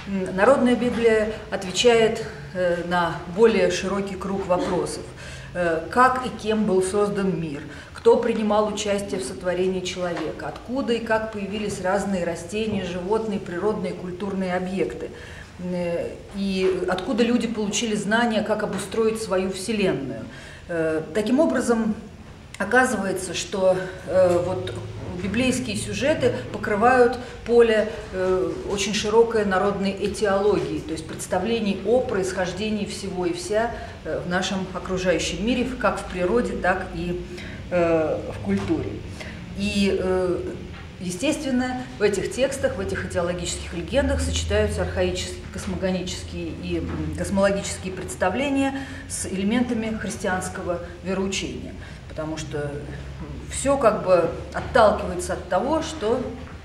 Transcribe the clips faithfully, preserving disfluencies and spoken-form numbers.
Народная Библия отвечает на более широкий круг вопросов. Как и кем был создан мир, кто принимал участие в сотворении человека, откуда и как появились разные растения, животные, природные, культурные объекты, и откуда люди получили знания, как обустроить свою Вселенную. Таким образом, оказывается, что вот библейские сюжеты покрывают поле э, очень широкой народной этиологии, то есть представлений о происхождении всего и вся э, в нашем окружающем мире, как в природе, так и э, в культуре. И, э, естественно, в этих текстах, в этих этиологических легендах сочетаются архаические, космогонические и космологические представления с элементами христианского вероучения, потому что все как бы отталкивается от того, что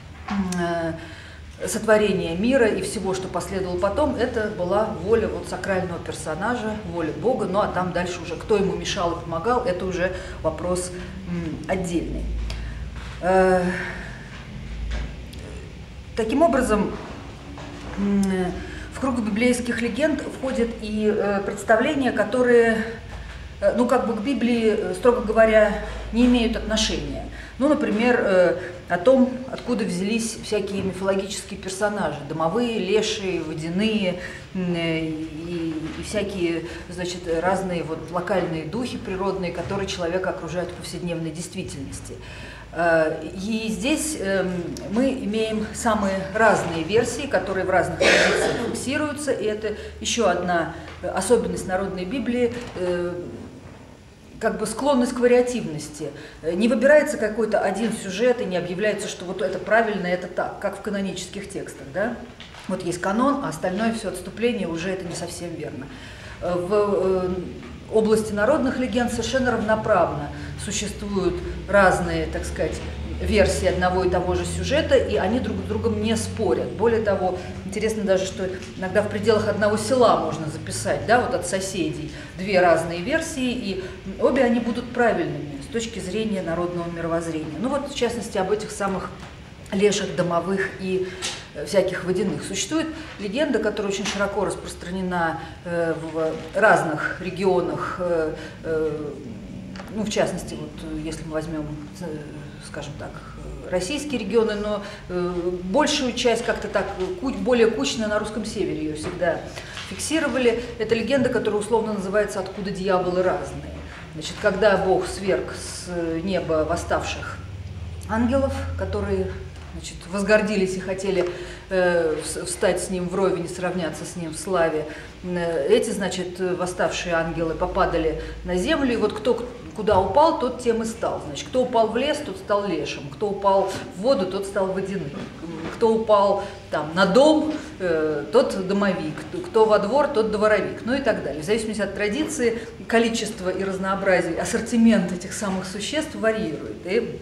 э, сотворение мира и всего, что последовало потом, это была воля вот сакрального персонажа, воля Бога. Ну а там дальше уже кто ему мешал и помогал, это уже вопрос м, отдельный. Э, таким образом, э, в круг библейских легенд входят и э, представления, которые, э, ну как бы к Библии, строго говоря, не имеют отношения. Ну, например, э, о том, откуда взялись всякие мифологические персонажи, домовые, лешие, водяные э, и, и всякие, значит, разные вот локальные духи природные, которые человека окружают в повседневной действительности. Э, и здесь э, мы имеем самые разные версии, которые в разных традициях фиксируются, и это еще одна особенность народной Библии, э, как бы склонность к вариативности. Не выбирается какой-то один сюжет и не объявляется, что вот это правильно, это так, как в канонических текстах. Да? Вот есть канон, а остальное все отступление уже это не совсем верно. В области народных легенд совершенно равноправно существуют разные, так сказать, версии одного и того же сюжета, и они друг с другом не спорят. Более того, интересно даже, что иногда в пределах одного села можно записать, да, вот от соседей, две разные версии, и обе они будут правильными с точки зрения народного мировоззрения. Ну вот, в частности, об этих самых леших, домовых и всяких водяных. Существует легенда, которая очень широко распространена э, в разных регионах, э, э, ну, в частности, вот, если мы возьмем, скажем так, российские регионы, но э, большую часть как-то так, более кучно на русском севере ее всегда фиксировали. Это легенда, которая условно называется «Откуда дьяволы разные». Значит, когда Бог сверг с неба восставших ангелов, которые, значит, возгордились и хотели э, встать с ним вровень и сравняться с ним в славе, э, эти, значит, восставшие ангелы попадали на землю, и вот кто куда упал, тот тем и стал. Значит, кто упал в лес, тот стал лешим, кто упал в воду, тот стал водяным, кто упал там на дом, э, тот домовик, кто во двор, тот дворовик, ну и так далее. В зависимости от традиции, количество и разнообразие, ассортимент этих самых существ варьирует. И,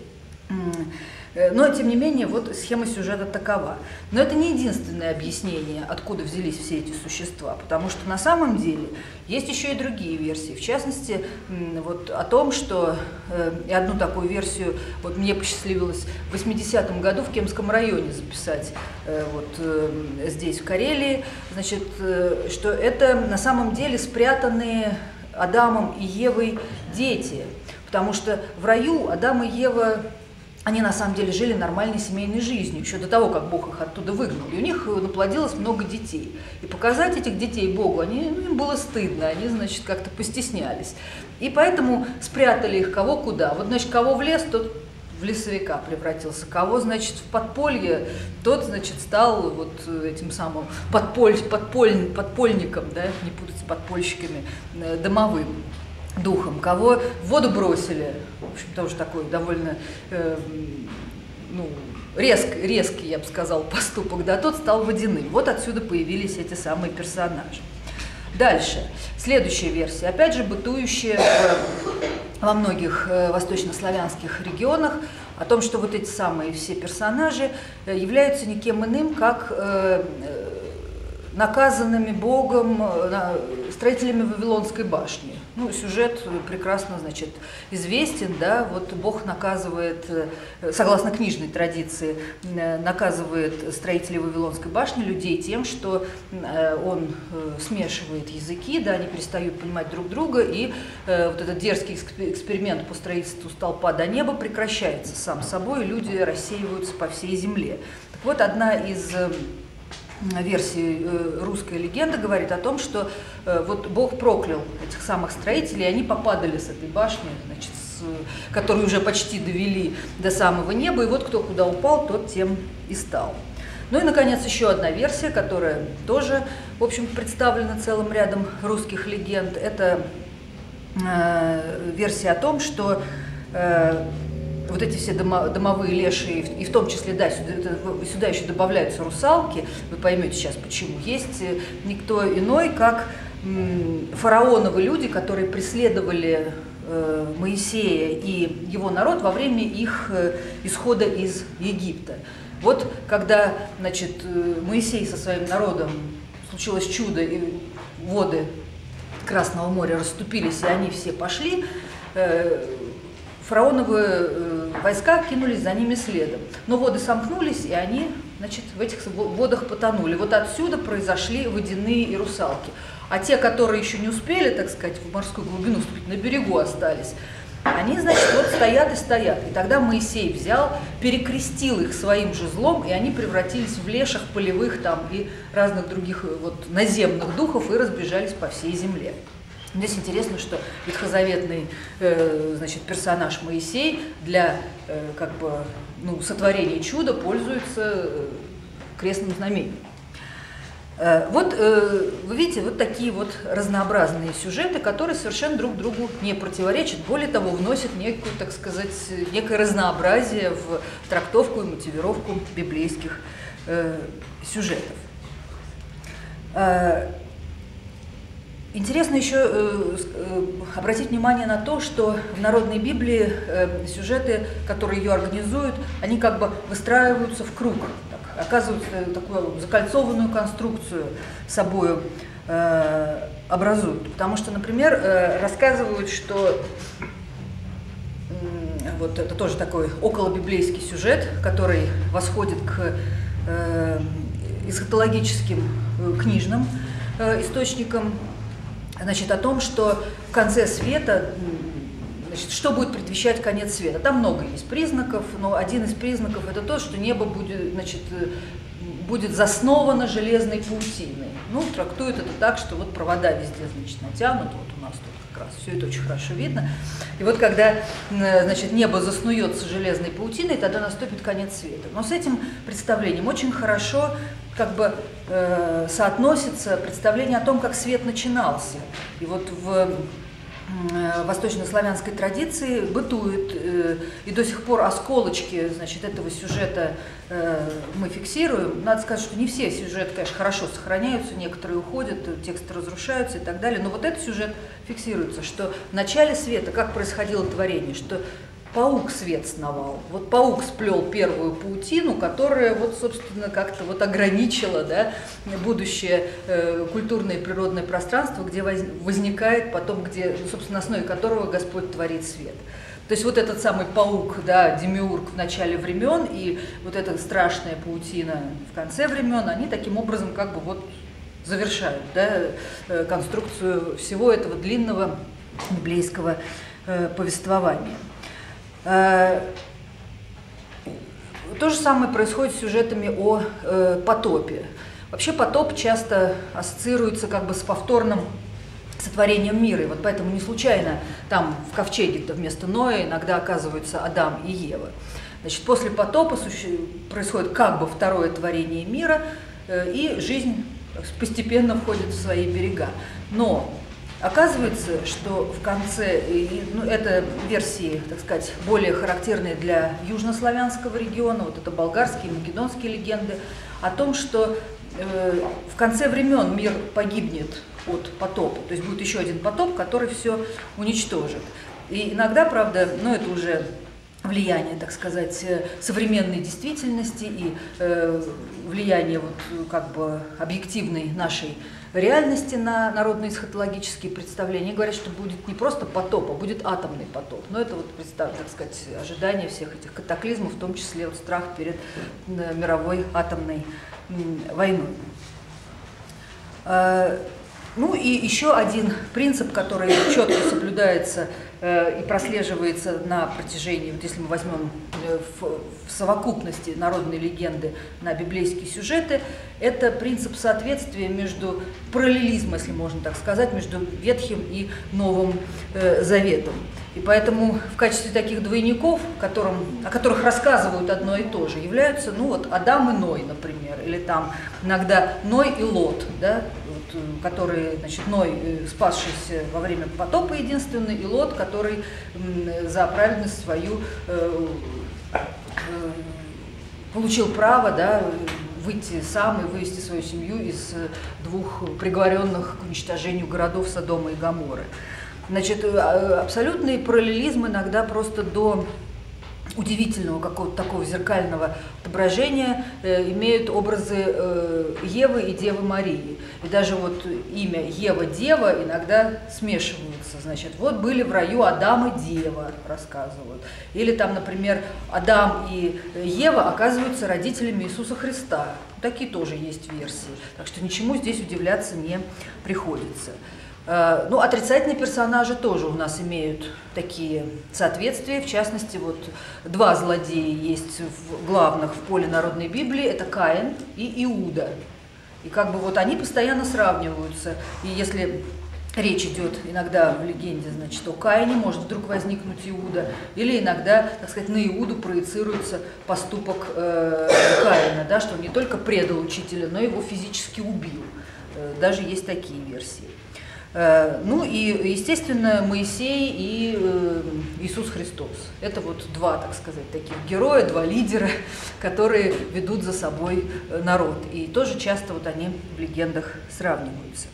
но, тем не менее, вот схема сюжета такова. Но это не единственное объяснение, откуда взялись все эти существа, потому что на самом деле есть еще и другие версии. В частности, вот о том, что, и одну такую версию, вот мне посчастливилось в восьмидесятом году в Кемском районе записать, вот здесь, в Карелии, значит, что это на самом деле спрятанные Адамом и Евой дети, потому что в раю Адам и Ева, они на самом деле жили нормальной семейной жизнью, еще до того, как Бог их оттуда выгнал. И у них наплодилось много детей. И показать этих детей Богу, они, ну, им было стыдно, они, значит, как-то постеснялись. И поэтому спрятали их кого куда. Вот, значит, кого в лес, тот в лесовика превратился. Кого, значит, в подполье, тот, значит, стал вот этим самым подполь, подполь, подпольником, да, не путать с подпольщиками, домовым духом, кого в воду бросили, в общем, тоже такой довольно э, ну, резк, резкий, я бы сказал, поступок, да, тот стал водяным. Вот отсюда появились эти самые персонажи. Дальше, следующая версия, опять же, бытующая в, во многих э, восточнославянских регионах, о том, что вот эти самые все персонажи являются никем иным, как э, наказанными Богом строителями Вавилонской башни. Ну, сюжет прекрасно, значит, известен, да, вот Бог наказывает, согласно книжной традиции, наказывает строителей Вавилонской башни, людей, тем, что он смешивает языки, да, они перестают понимать друг друга, и вот этот дерзкий эксперимент по строительству столпа до неба прекращается сам собой, и люди рассеиваются по всей земле. Так вот, одна из версий русской легенды говорит о том, что вот Бог проклял этих самых строителей, и они попадали с этой башни, значит, с, которую уже почти довели до самого неба, и вот кто куда упал, тот тем и стал. Ну и, наконец, еще одна версия, которая тоже, в общем, представлена целым рядом русских легенд. Это э, версия о том, что э, вот эти все домо, домовые лешие, и в том числе, да, сюда, сюда еще добавляются русалки, вы поймете сейчас почему, есть никто иной, как м, фараоновы люди, которые преследовали э, Моисея и его народ во время их э, исхода из Египта. Вот когда, значит, Моисей со своим народом, случилось чудо, и воды Красного моря расступились, и они все пошли, э, фараоновы войска кинулись за ними следом. Но воды сомкнулись, и они, значит, в этих водах потонули. Вот отсюда произошли водяные и русалки. А те, которые еще не успели, так сказать, в морскую глубину вступить, на берегу остались, они, значит, вот стоят и стоят. И тогда Моисей взял, перекрестил их своим же злом, и они превратились в леших, полевых там и разных других вот наземных духов и разбежались по всей земле. Здесь интересно, что ветхозаветный э, значит, персонаж Моисей для э, как бы, ну, сотворения чуда пользуется э, крестным знамением. Э, вот э, вы видите, вот такие вот разнообразные сюжеты, которые совершенно друг другу не противоречат, более того, вносят некую, так сказать, некое разнообразие в трактовку и мотивировку библейских э, сюжетов. Э, Интересно еще э, э, обратить внимание на то, что в народной Библии э, сюжеты, которые ее организуют, они как бы выстраиваются в круг, так, оказывают такую закольцованную конструкцию собой э, образуют. Потому что, например, э, рассказывают, что э, вот это тоже такой околобиблейский сюжет, который восходит к э, эсхатологическим э, книжным э, источникам. Значит, о том, что в конце света, значит, что будет предвещать конец света. Там много есть признаков, но один из признаков это то, что небо будет, значит, будет засновано железной паутиной. Ну, трактуют это так, что вот провода везде, значит, натянут, вот у нас тут как раз все это очень хорошо видно. И вот когда, значит, небо заснуется железной паутиной, тогда наступит конец света. Но с этим представлением очень хорошо как бы э, соотносится представление о том, как свет начинался. И вот в э, восточнославянской традиции бытует, э, и до сих пор осколочки, значит, этого сюжета э, мы фиксируем. Надо сказать, что не все сюжеты, конечно, хорошо сохраняются, некоторые уходят, тексты разрушаются и так далее, но вот этот сюжет фиксируется, что в начале света, как происходило творение, что паук свет сновал. Вот паук сплел первую паутину, которая вот, собственно, как-то вот ограничила, да, будущее э, культурное и природное пространство, где воз, возникает потом, где, собственно, на основе которого Господь творит свет. То есть вот этот самый паук, да, демиург в начале времен и вот эта страшная паутина в конце времен, они таким образом как бы вот завершают, да, конструкцию всего этого длинного библейского э, повествования. То же самое происходит с сюжетами о э, потопе. Вообще потоп часто ассоциируется как бы с повторным сотворением мира. И вот поэтому не случайно там в ковчеге вместо Ноя иногда оказываются Адам и Ева. Значит, после потопа происходит как бы второе творение мира, э, и жизнь постепенно входит в свои берега. Но оказывается, что в конце, ну, это версии, так сказать, более характерные для южнославянского региона, вот это болгарские, македонские легенды, о том, что э, в конце времен мир погибнет от потопа, то есть будет еще один потоп, который все уничтожит. И иногда, правда, ну это уже влияние, так сказать, современной действительности и э, влияние вот, как бы объективной нашей реальности на народные эсхатологические представления. Они говорят, что будет не просто потоп, а будет атомный потоп. Но это вот, так сказать, ожидание всех этих катаклизмов, в том числе вот страх перед э, мировой атомной э, войной. Э, ну и еще один принцип, который четко соблюдается э, и прослеживается на протяжении, вот если мы возьмем э, в, в совокупности народной легенды на библейские сюжеты, это принцип соответствия между параллелизма, если можно так сказать, между Ветхим и Новым э, Заветом. И поэтому в качестве таких двойников, которым, о которых рассказывают одно и то же, являются, ну вот, Адам и Ной, например, или там иногда Ной и Лот, да, вот, которые, значит, Ной, спасшийся во время потопа единственный, и Лот, который м, за праведность свою э, э, получил право, да, выйти сам и вывести свою семью из двух приговоренных к уничтожению городов Содома и Гоморры. Значит, абсолютный параллелизм иногда просто до удивительного какого-то такого зеркального отображения э, имеют образы э, Евы и Девы Марии. И даже вот имя Ева-Дева иногда смешиваются. Значит, вот были в раю Адам и Дева, рассказывают. Или там, например, Адам и Ева оказываются родителями Иисуса Христа. Такие тоже есть версии. Так что ничему здесь удивляться не приходится. Ну, отрицательные персонажи тоже у нас имеют такие соответствия. В частности, вот два злодея есть в главных в поле народной Библии. Это Каин и Иуда. И как бы вот они постоянно сравниваются. И если речь идет иногда в легенде, значит, о Каине, может вдруг возникнуть Иуда. Или иногда, так сказать, на Иуду проецируется поступок э, Каина, да, что он не только предал учителя, но его физически убил. Даже есть такие версии. Ну и, естественно, Моисей и Иисус Христос. Это вот два, так сказать, таких героя, два лидера, которые ведут за собой народ. И тоже часто вот они в легендах сравниваются.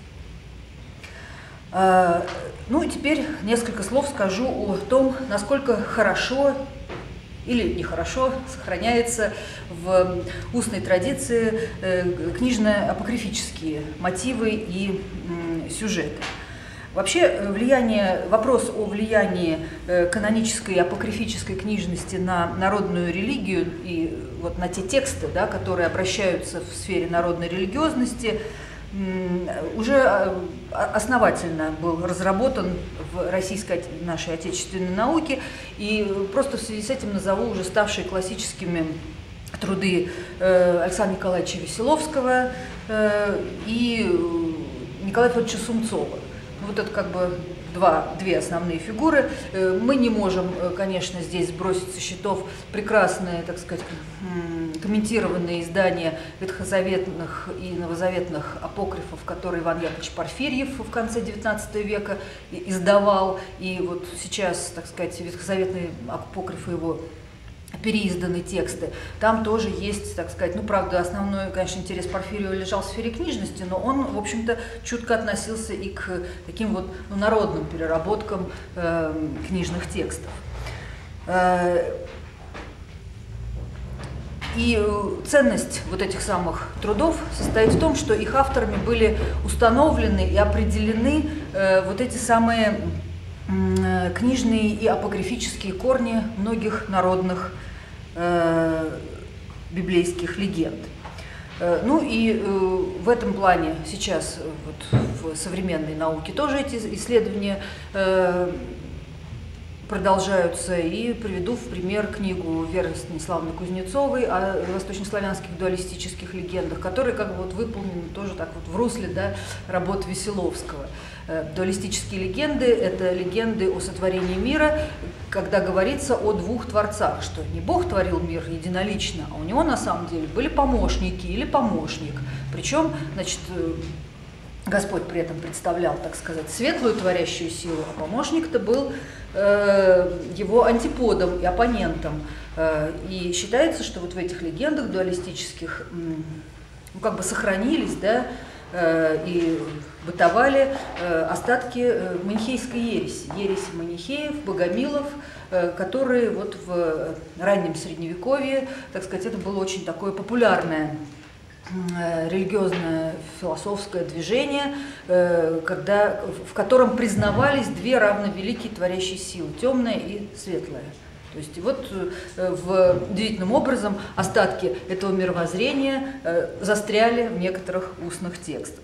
Ну и теперь несколько слов скажу о том, насколько хорошо или нехорошо сохраняется в устной традиции книжно-апокрифические мотивы и сюжеты. Вообще влияние, вопрос о влиянии канонической и апокрифической книжности на народную религию и вот на те тексты, да, которые обращаются в сфере народной религиозности, уже основательно был разработан в российской нашей отечественной науке, и просто в связи с этим назову уже ставшие классическими труды Александра Николаевича Веселовского и Николая Федоровича Сумцова. Вот это как бы два, две основные фигуры. Мы не можем, конечно, здесь сбросить со счетов прекрасные, так сказать, комментированные издания ветхозаветных и новозаветных апокрифов, которые Иван Яковлевич Порфирьев в конце девятнадцатого века издавал. И вот сейчас, так сказать, ветхозаветные апокрифы его переизданы тексты. Там тоже есть, так сказать, ну, правда, основной, конечно, интерес Порфирьева лежал в сфере книжности, но он, в общем-то, чутко относился и к таким вот, ну, народным переработкам э, книжных текстов. Э, и ценность вот этих самых трудов состоит в том, что их авторами были установлены и определены э, вот эти самые книжные и апокрифические корни многих народных э, библейских легенд. Э, ну и э, в этом плане сейчас вот, в современной науке тоже эти исследования э, продолжаются, и приведу в пример книгу Веры Станиславовны Кузнецовой о восточнославянских дуалистических легендах, которые как бы вот выполнены тоже так вот в русле, да, работ Веселовского. Дуалистические легенды – это легенды о сотворении мира, когда говорится о двух творцах, что не Бог творил мир единолично, а у него на самом деле были помощники или помощник. Причем, значит, Господь при этом представлял, так сказать, светлую творящую силу, а помощник-то был э, его антиподом и оппонентом. Э, и считается, что вот в этих легендах дуалистических, ну, как бы сохранились, да, и бытовали остатки манихейской ереси, ереси манихеев, богомилов, которые вот в раннем Средневековье, так сказать, это было очень такое популярное религиозное философское движение, когда, в котором признавались две равновеликие творящие силы, темная и светлая. То есть вот в удивительным образом остатки этого мировоззрения застряли в некоторых устных текстах.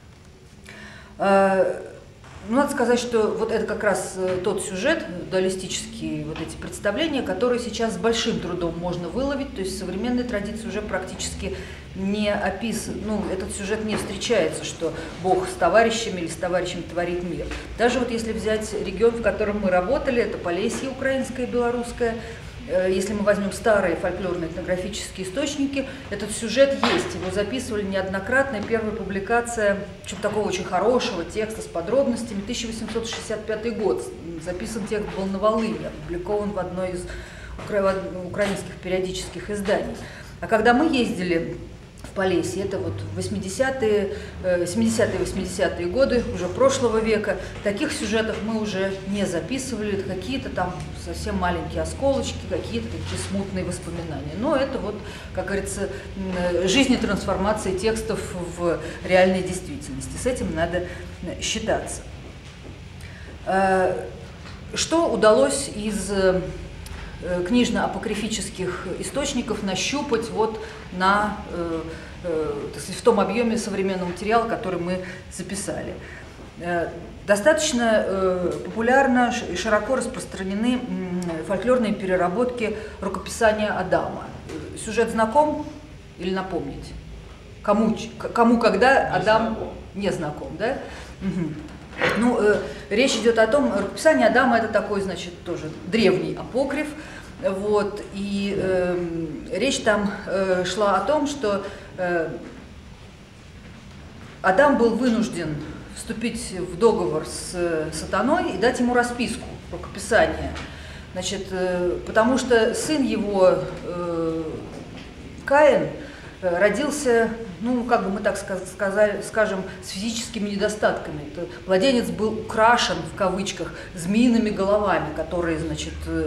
Ну, надо сказать, что вот это как раз тот сюжет, дуалистические вот эти представления, которые сейчас с большим трудом можно выловить, то есть в современной традиции уже практически не описан, ну, этот сюжет не встречается, что Бог с товарищами или с товарищем творит мир. Даже вот если взять регион, в котором мы работали, это Полесье украинское, белорусское, если мы возьмем старые фольклорные этнографические источники, этот сюжет есть, его записывали неоднократно, и первая публикация чего-то такого очень хорошего текста с подробностями, тысяча восемьсот шестьдесят пятый год, записан текст был на Волыни, опубликован в одной из укра... украинских периодических изданий. А когда мы ездили в Полесье, это вот восьмидесятые, семидесятые, восьмидесятые годы уже прошлого века, таких сюжетов мы уже не записывали, это какие-то там совсем маленькие осколочки, какие-то такие смутные воспоминания. Но это вот, как говорится, жизнь и трансформация текстов в реальной действительности. С этим надо считаться. Что удалось из книжно-апокрифических источников нащупать вот на, э, э, в том объеме современного материала, который мы записали. Э, достаточно э, популярно и широко распространены э, фольклорные переработки рукописания Адама. Сюжет знаком или напомнить? Кому, кому когда не Адам знаком. Не знаком, да? Угу. Ну, э, речь идет о том, рукописание Адама это такой, значит, тоже древний апокриф, вот, и э, речь там э, шла о том, что э, Адам был вынужден вступить в договор с э, сатаной и дать ему расписку, рукописание, значит, э, потому что сын его, э, Каин, родился, ну, как бы мы так сказали, скажем, с физическими недостатками. Это младенец был украшен, в кавычках, змеиными головами, которые, значит, э,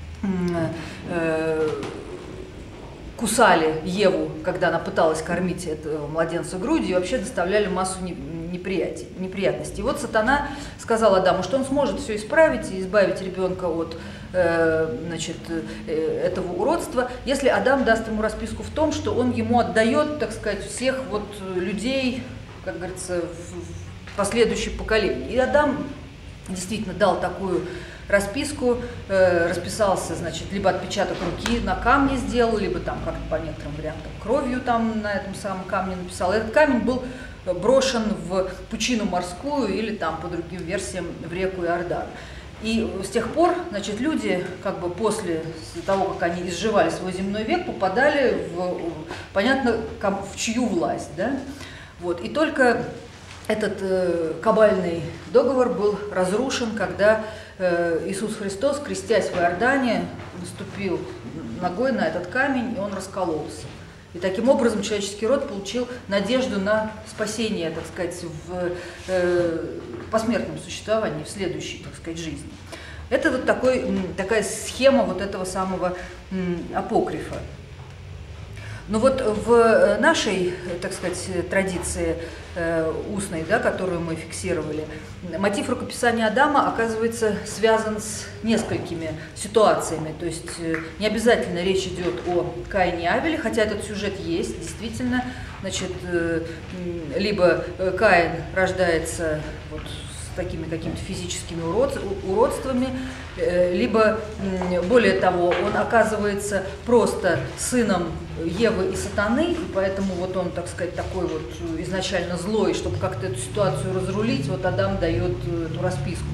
э, кусали Еву, когда она пыталась кормить этого младенца грудью, и вообще доставляли массу неприятий, неприятностей. И вот сатана сказал Адаму, что он сможет все исправить и избавить ребенка от э, значит, э, этого уродства, если Адам даст ему расписку в том, что он ему отдает, так сказать, всех вот людей, как говорится, в последующее поколение. И Адам действительно дал такую расписку, э, расписался, значит, либо отпечаток руки на камне сделал, либо там как-то по некоторым вариантам кровью там на этом самом камне написал. Этот камень был брошен в пучину морскую или там по другим версиям в реку Иордан. И с тех пор, значит, люди как бы после того, как они изживали свой земной век, попадали в, понятно, в чью власть, да? Вот. И только этот э, кабальный договор был разрушен, когда э, Иисус Христос, крестясь в Иордане, наступил ногой на этот камень, и он раскололся. И таким образом человеческий род получил надежду на спасение, так сказать, в э, посмертном существовании, в следующей, так сказать, жизни. Это вот такой, такая схема вот этого самого м, апокрифа. Но вот в нашей, так сказать, традиции э, устной, да, которую мы фиксировали, мотив рукописания Адама оказывается связан с несколькими ситуациями. То есть э, не обязательно речь идет о Каине и Авеле, хотя этот сюжет есть, действительно. Значит, э, либо Каин рождается вот с такими какими-то физическими урод, уродствами, э, либо, э, более того, он оказывается просто сыном Евы и сатаны, и поэтому вот он, так сказать, такой вот изначально злой, чтобы как-то эту ситуацию разрулить, вот Адам дает эту расписку.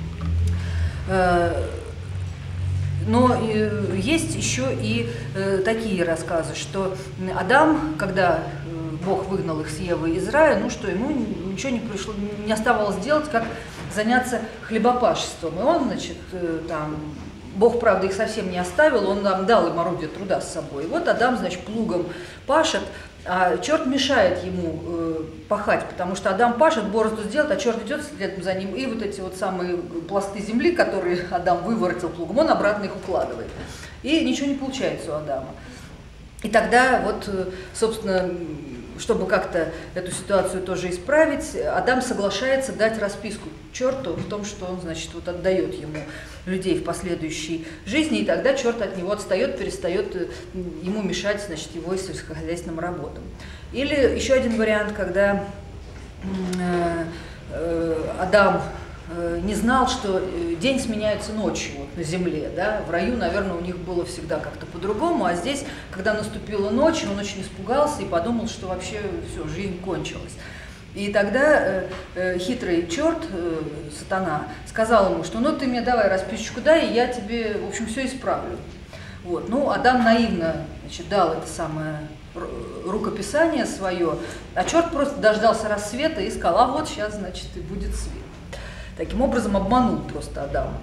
Но есть еще и такие рассказы, что Адам, когда Бог выгнал их с Евы из рая, ну что, ему ничего не пришло, не оставалось делать, как заняться хлебопашеством. И он, значит, там... Бог, правда, их совсем не оставил, он нам дал им орудие труда с собой. И вот Адам, значит, плугом пашет, А черт мешает ему э, пахать, потому что Адам пашет, борозду сделает, а черт идет следом за ним, и вот эти вот самые пласты земли, которые Адам выворотил плугом, он обратно их укладывает. И ничего не получается у Адама. И тогда вот, собственно, чтобы как-то эту ситуацию тоже исправить, Адам соглашается дать расписку черту в том, что он, значит, вот отдает ему людей в последующей жизни, и тогда черт от него отстает, перестает ему мешать, значит, его сельскохозяйственным работам. Или еще один вариант, когда э, э, Адам не знал, что день сменяется ночью вот, на земле, да, в раю, наверное, у них было всегда как-то по-другому, а здесь, когда наступила ночь, он очень испугался и подумал, что вообще все, жизнь кончилась. И тогда э, э, хитрый черт, э, сатана, сказал ему, что ну ты мне давай расписочку дай, и я тебе, в общем, все исправлю. Вот. Ну, Адам наивно, значит, дал это самое рукописание свое, а черт просто дождался рассвета и сказал, а вот сейчас, значит, и будет свет. Таким образом обманул просто Адама.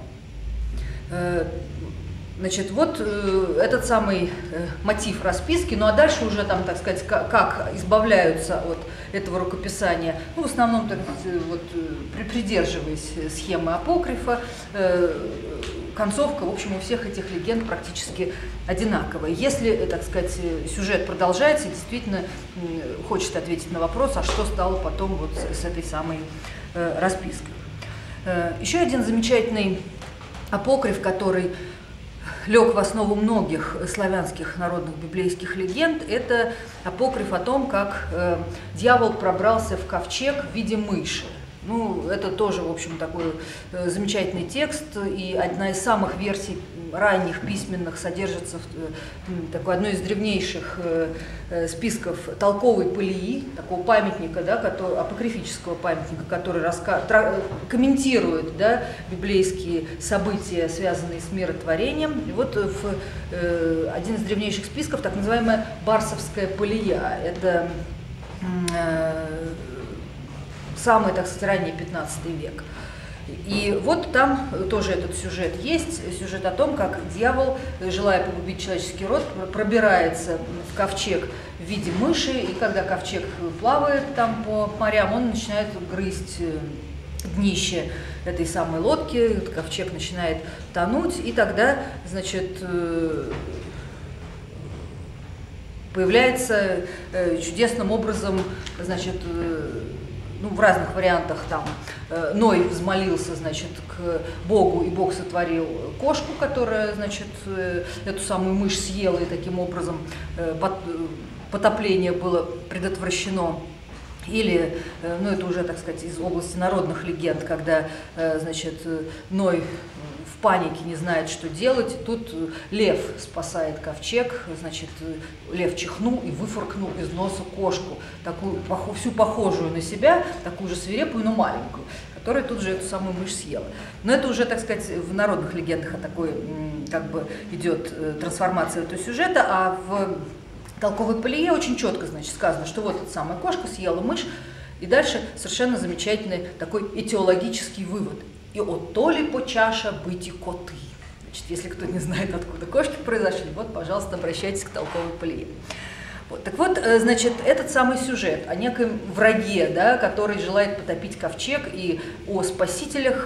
Значит, вот этот самый мотив расписки, ну а дальше уже там, так сказать, как избавляются от этого рукописания, ну в основном, так сказать, вот, придерживаясь схемы апокрифа, концовка, в общем, у всех этих легенд практически одинаковая. Если, так сказать, сюжет продолжается, и действительно хочет ответить на вопрос, а что стало потом вот с этой самой распиской. Еще один замечательный апокриф, который лег в основу многих славянских народных библейских легенд, это апокриф о том, как э, дьявол пробрался в ковчег в виде мыши. Ну, это тоже, в общем, такой э, замечательный текст, и одна из самых версий ранних письменных содержится в э, такой одной из древнейших э, э, списков толковой палии, такого памятника, да, который, апокрифического памятника, который раска... тра... комментирует, да, библейские события, связанные с миротворением. И вот в, э, один из древнейших списков, так называемая Барсовская палия. Это э, самый, так сказать, ранний пятнадцатый век. И вот там тоже этот сюжет есть, сюжет о том, как дьявол, желая погубить человеческий род, пробирается в ковчег в виде мыши, и когда ковчег плавает там по морям, он начинает грызть днище этой самой лодки, ковчег начинает тонуть, и тогда, значит, появляется чудесным образом, значит, ну, в разных вариантах там э, Ной взмолился, значит, к Богу, и Бог сотворил кошку, которая, значит, э, эту самую мышь съела, и таким образом э, под, э, потопление было предотвращено. Или, э, ну, это уже, так сказать, из области народных легенд, когда, э, значит, Ной в панике не знает, что делать. Тут лев спасает ковчег, значит, лев чихнул и выфыркнул из носа кошку, такую, всю похожую на себя, такую же свирепую, но маленькую, которая тут же эту самую мышь съела. Но это уже, так сказать, в народных легендах такой, как бы, идет трансформация этого сюжета, а в толковой палие очень четко, значит, сказано, что вот эта самая кошка съела мышь, и дальше совершенно замечательный такой этиологический вывод. И от то ли по чаша быть и коты. Значит, если кто не знает, откуда кошки произошли, вот, пожалуйста, обращайтесь к толковой палие. Вот, так вот, значит, этот самый сюжет о неком враге, да, который желает потопить ковчег, и о спасителях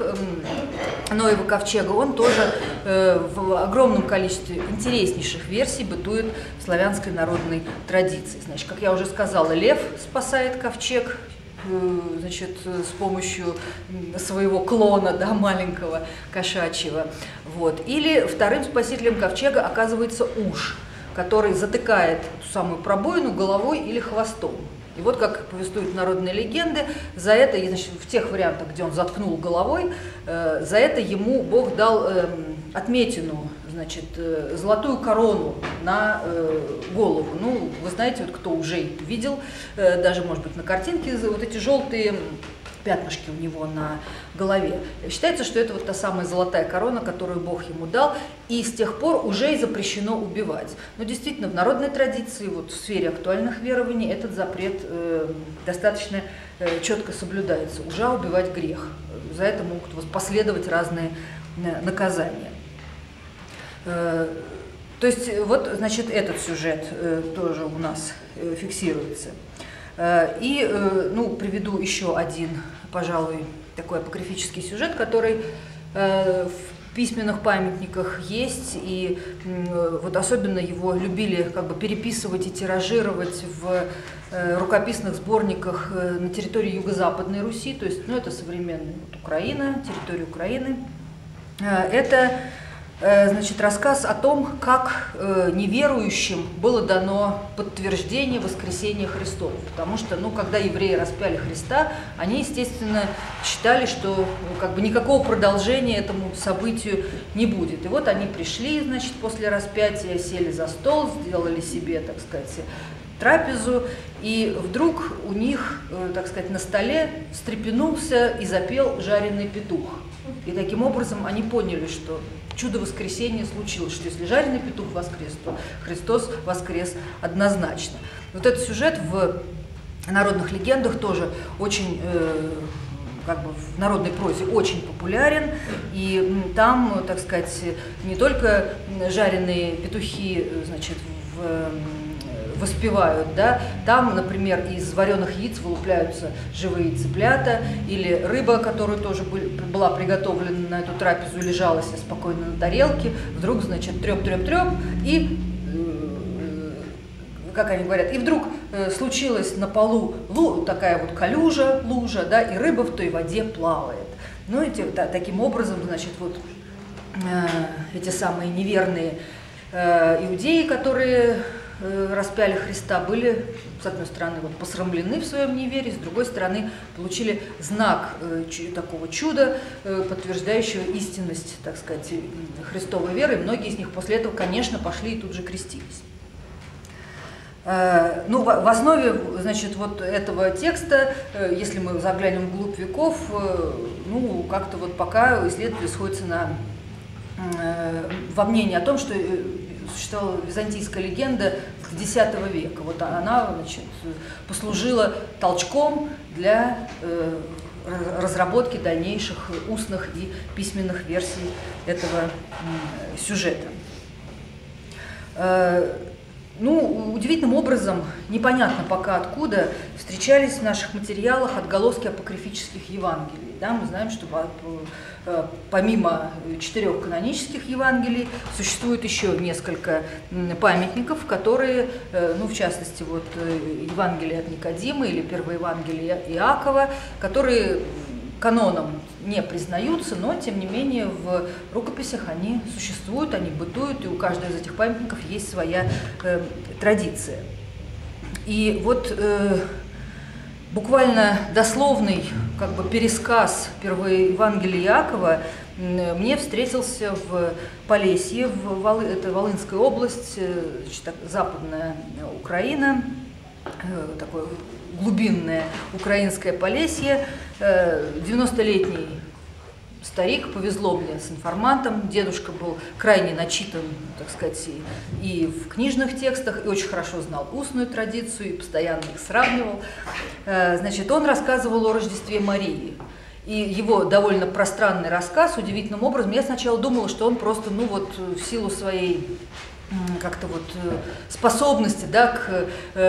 э, Ноева ковчега, он тоже э, в огромном количестве интереснейших версий бытует в славянской народной традиции. Значит, как я уже сказала, лев спасает ковчег, значит, с помощью своего клона, да, маленького кошачьего. Вот. Или вторым спасителем ковчега оказывается уж, который затыкает ту самую пробоину головой или хвостом. И вот как повествуют народные легенды, за это, значит, в тех вариантах, где он заткнул головой, э, за это ему Бог дал э, отметину, значит, э, золотую корону на э, голову. Ну, вы знаете, вот кто уже видел, э, даже, может быть, на картинке, вот эти желтые пятнышки у него на голове. Считается, что это вот та самая золотая корона, которую Бог ему дал, и с тех пор уже и запрещено убивать. Но действительно, в народной традиции, вот в сфере актуальных верований, этот запрет э, достаточно э, четко соблюдается. Уже убивать грех. За это могут последовать разные э, наказания. Э, То есть вот, значит, этот сюжет э, тоже у нас э, фиксируется. Э, и, э, ну, приведу еще один, пожалуй, такой апокрифический сюжет, который э, в письменных памятниках есть, и э, вот особенно его любили как бы переписывать и тиражировать в э, рукописных сборниках э, на территории Юго-Западной Руси, то есть, ну, это современная вот, Украина, территория Украины. Э, это Значит, рассказ о том, как э, неверующим было дано подтверждение воскресения Христова. Потому что, ну, когда евреи распяли Христа, они, естественно, считали, что ну, как бы никакого продолжения этому событию не будет. И вот они пришли, значит, после распятия, сели за стол, сделали себе, так сказать, трапезу, и вдруг у них, э, так сказать, на столе встрепенулся и запел жареный петух. И таким образом они поняли, что чудо воскресения случилось, что если жареный петух воскрес, то Христос воскрес однозначно. Вот этот сюжет в народных легендах тоже очень, э, как бы в народной прозе очень популярен, и там, так сказать, не только жареные петухи, значит, в воспевают, да, там, например, из вареных яиц вылупляются живые цыплята, или рыба, которая тоже была приготовлена на эту трапезу, лежала себе спокойно на тарелке, вдруг, значит, треп-треп-треп, и, как они говорят, и вдруг случилась на полу лу, такая вот калюжа, лужа, да, и рыба в той воде плавает. Ну, и та, таким образом, значит, вот эти самые неверные иудеи, которые распяли Христа, были, с одной стороны, вот, посрамлены в своем неверии, с другой стороны, получили знак э, такого чуда, э, подтверждающего истинность, так сказать, христовой веры. И многие из них после этого, конечно, пошли и тут же крестились. Э, ну, в, в основе, значит, вот этого текста, э, если мы заглянем вглубь веков, э, ну, как-то вот пока исследователи сходятся на, э, во мнении о том, что существовала византийская легенда десятого века. Вот она, значит, послужила толчком для э, разработки дальнейших устных и письменных версий этого э, сюжета. Э, ну, удивительным образом, непонятно пока откуда, встречались в наших материалах отголоски апокрифических Евангелий. Да, мы знаем, что помимо четырех канонических Евангелий существует еще несколько памятников, которые, ну, в частности, вот Евангелие от Никодима или Первое Евангелие Иакова, которые каноном не признаются, но, тем не менее, в рукописях они существуют, они бытуют, и у каждого из этих памятников есть своя э, традиция. И вот э, буквально дословный как бы пересказ Первоевангелия Иакова э, мне встретился в Полесье, в Волы, это Волынская область, э, значит, западная Украина, э, такое глубинное украинское Полесье. девяностолетний старик, повезло мне с информантом, дедушка был крайне начитан, так сказать, и в книжных текстах, и очень хорошо знал устную традицию, и постоянно их сравнивал. Значит, он рассказывал о Рождестве Марии. И его довольно пространный рассказ, удивительным образом, я сначала думала, что он просто, ну вот, в силу своей как-то вот способности, да, к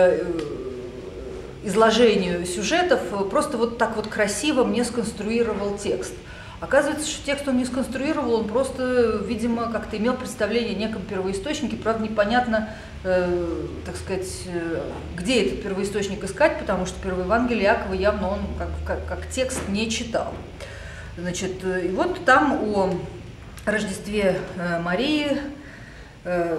изложению сюжетов, просто вот так вот красиво мне сконструировал текст. Оказывается, что текст он не сконструировал, он просто, видимо, как-то имел представление о неком первоисточнике, правда, непонятно, э, так сказать, э, где этот первоисточник искать, потому что Первое Евангелие Иакова явно он как, как, как текст не читал. Значит, и вот там о Рождестве э, Марии, э,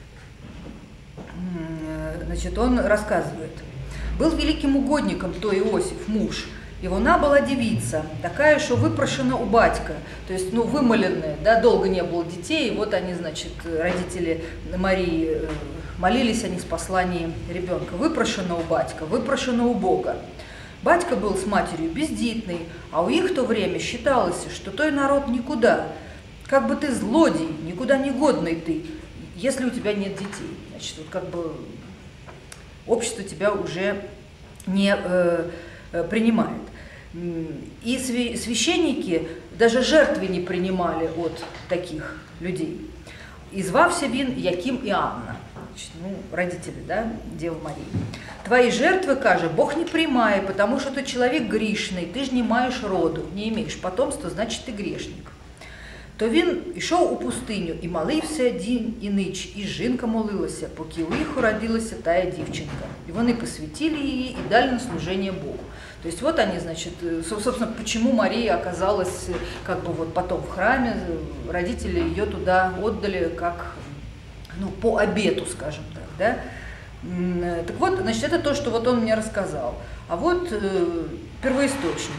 э, значит, он рассказывает. «Был великим угодником то Иосиф, муж, и вона была девица, такая, что выпрошена у батька», то есть, ну, вымоленная, да, долго не было детей, и вот они, значит, родители Марии молились о них с посланием ребенка. «Выпрошена у батька, выпрошена у Бога. Батька был с матерью бездитный, а у их в то время считалось, что той народ никуда, как бы ты злодей, никуда не годный ты, если у тебя нет детей». Значит, вот как бы общество тебя уже не э, принимает. И священники даже жертвы не принимали от таких людей. И звався він Яким и Анна, значит, ну, родители, да, Девы Марии. Твои жертвы, каже, Бог не примае, потому что ты человек грешный, ты ж не маешь роду, не имеешь потомства, значит, ты грешник. То він йшов у пустиню і молився день і ніч, і жінка молилася, поки у їх уродилася тая дівчинка. И вони посвятили її и дали на служение Богу. То есть вот они, значит, собственно, почему Мария оказалась как бы вот потом в храме, родители ее туда отдали как, ну, по обету, скажем так, да. Так вот, значит, это то, что вот он мне рассказал. А вот э, первоисточник.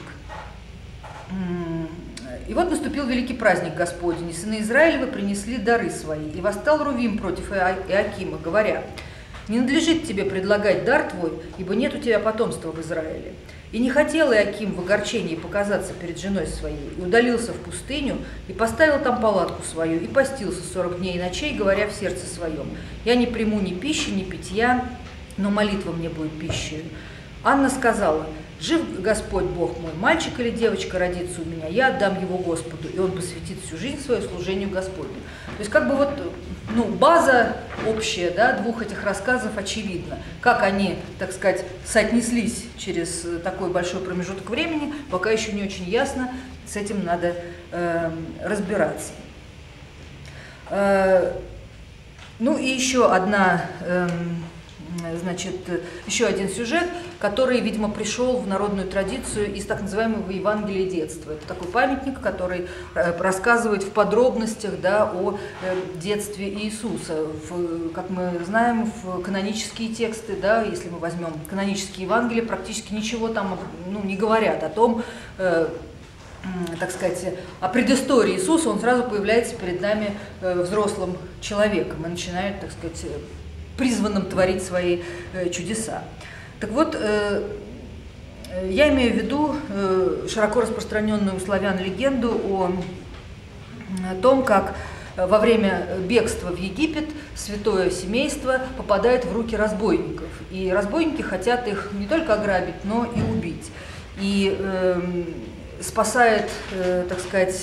И вот наступил великий праздник Господень, и сыны Израилевы принесли дары свои. И восстал Рувим против Иакима, говоря: «Не надлежит тебе предлагать дар твой, ибо нет у тебя потомства в Израиле». И не хотел Иаким в огорчении показаться перед женой своей, и удалился в пустыню, и поставил там палатку свою, и постился сорок дней и ночей, говоря в сердце своем: «Я не приму ни пищи, ни питья, но молитва мне будет пищей». Анна сказала: «Жив Господь Бог мой, мальчик или девочка родится у меня, я отдам его Господу, и он посвятит всю жизнь свою служению Господню». То есть как бы вот, ну, база общая, да, двух этих рассказов очевидна. Как они, так сказать, соотнеслись через такой большой промежуток времени, пока еще не очень ясно, с этим надо э, разбираться. Э, ну и еще одна... Э, Значит, еще один сюжет, который, видимо, пришел в народную традицию из так называемого Евангелия детства. Это такой памятник, который рассказывает в подробностях, да, о детстве Иисуса. В, как мы знаем, в канонические тексты, да, если мы возьмем канонические Евангелия, практически ничего там, ну, не говорят о том, э, так сказать, о предыстории Иисуса. Он сразу появляется перед нами э, взрослым человеком и начинает, так сказать, призванным творить свои э, чудеса. Так вот, э, я имею в виду э, широко распространенную у славян легенду о, о том, как во время бегства в Египет святое семейство попадает в руки разбойников. И разбойники хотят их не только ограбить, но и убить. И э, спасает, э, так сказать,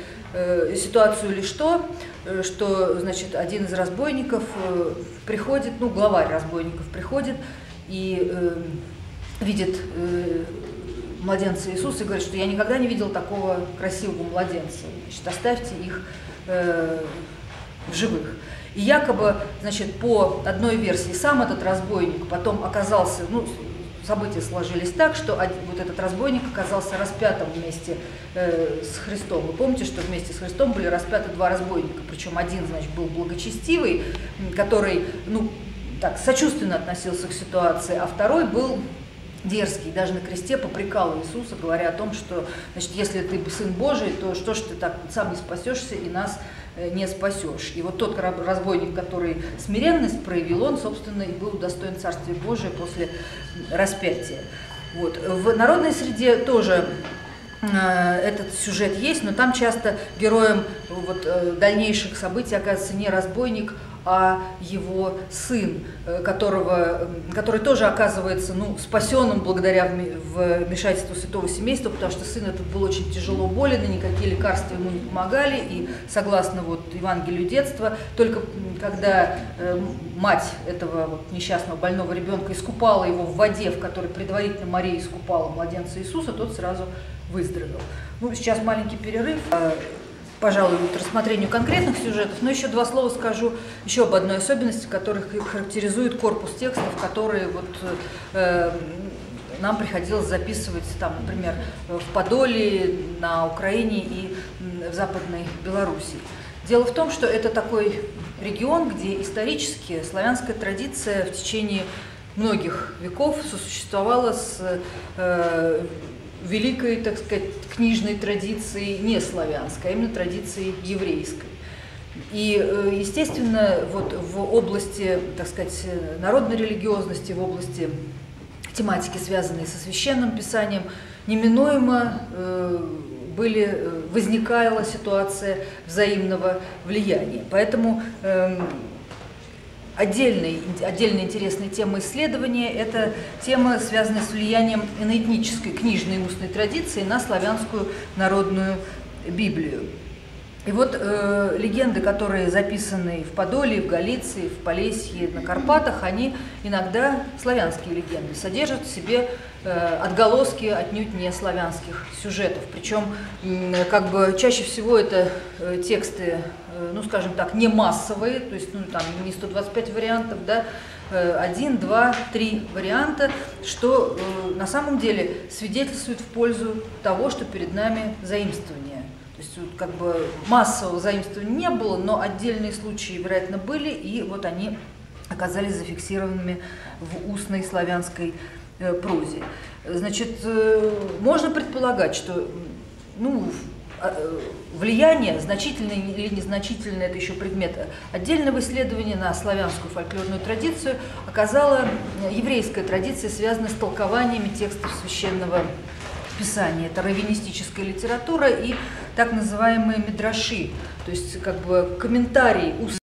э, ситуацию лишь то, что, значит, один из разбойников э, приходит, ну, главарь разбойников приходит и э, видит э, младенца Иисуса и говорит, что я никогда не видел такого красивого младенца, значит, оставьте их э, в живых. И якобы, значит, по одной версии сам этот разбойник потом оказался, ну, события сложились так, что вот этот разбойник оказался распятым вместе э, с Христом. Вы помните, что вместе с Христом были распяты два разбойника, причем один, значит, был благочестивый, который, ну, так, сочувственно относился к ситуации, а второй был дерзкий, даже на кресте попрекал Иисуса, говоря о том, что, значит, если ты Сын Божий, то что ж ты так сам не спасешься и нас не спасешь. И вот тот разбойник, который смиренность проявил, он, собственно, и был удостоен Царствия Божия после распятия. Вот. В народной среде тоже э, этот сюжет есть, но там часто героем вот, э, дальнейших событий оказывается не разбойник, а его сын, которого, который тоже оказывается, ну, спасенным благодаря вмешательству святого семейства, потому что сын этот был очень тяжело болен, и никакие лекарства ему не помогали, и согласно вот Евангелию детства, только когда мать этого вот несчастного больного ребенка искупала его в воде, в которой предварительно Мария искупала младенца Иисуса, тот сразу выздоровел. Ну, сейчас маленький перерыв. Пожалуй, вот рассмотрению конкретных сюжетов, но еще два слова скажу еще об одной особенности, которая характеризует корпус текстов, которые вот, э, нам приходилось записывать, там, например, в Подоле, на Украине и в Западной Белоруссии. Дело в том, что это такой регион, где исторически славянская традиция в течение многих веков сосуществовала с э, великой, так сказать, книжной традиции не славянской, а именно традиции еврейской. И, естественно, вот в области, так сказать, народной религиозности, в области тематики, связанной со священным писанием, неминуемо были, возникала ситуация взаимного влияния. Поэтому Отдельной, отдельной интересной темой исследования – это тема, связанная с влиянием иноэтнической книжной и устной традиции на славянскую народную Библию. И вот э, легенды, которые записаны в Подоле, в Галиции, в Полесье, на Карпатах, они иногда, славянские легенды, содержат в себе э, отголоски отнюдь не славянских сюжетов. Причем э, как бы чаще всего это э, тексты, э, ну скажем так, не массовые, то есть ну, там не сто двадцать пять вариантов, да, один, два, три варианта, что э, на самом деле свидетельствует в пользу того, что перед нами заимствование. То есть вот, как бы массового заимствования не было, но отдельные случаи, вероятно, были, и вот они оказались зафиксированными в устной славянской э, прозе. Значит, э, можно предполагать, что ну, влияние, значительное или незначительное, это еще предмет отдельного исследования, на славянскую фольклорную традицию оказала еврейская традиция, связанная с толкованиями текстов священного Писания. Это раввинистическая литература и так называемые мидраши, то есть как бы комментарии